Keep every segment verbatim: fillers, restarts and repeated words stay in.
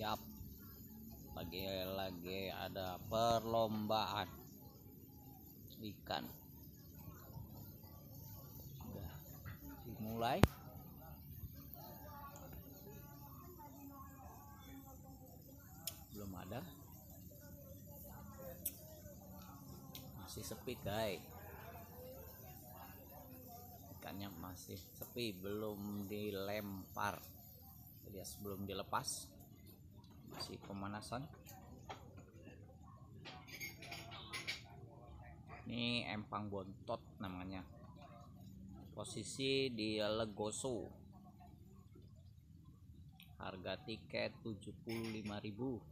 siap lagi-lagi ada perlombaan ikan. Udah dimulai. Belum ada. Masih sepi, guys. Ikannya masih sepi, belum dilempar. Alias belum dilepas. Masih pemanasan. Ini empang bontot namanya. Posisi di Legoso. Harga tiket tujuh puluh lima ribu.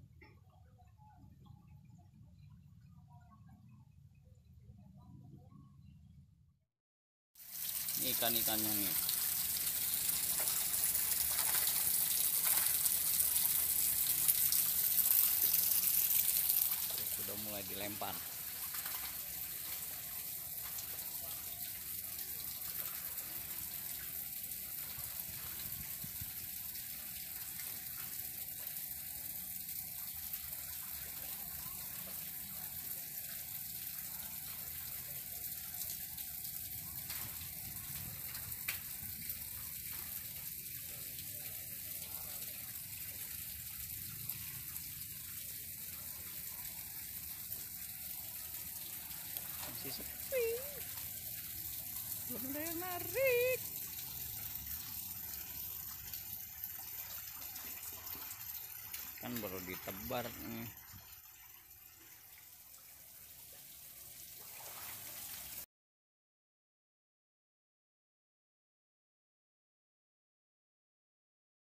Ini ikan-ikannya nih. Sudah mulai dilempar. Masih sepi, belum ada yang narik. Kan baru ditebar nih.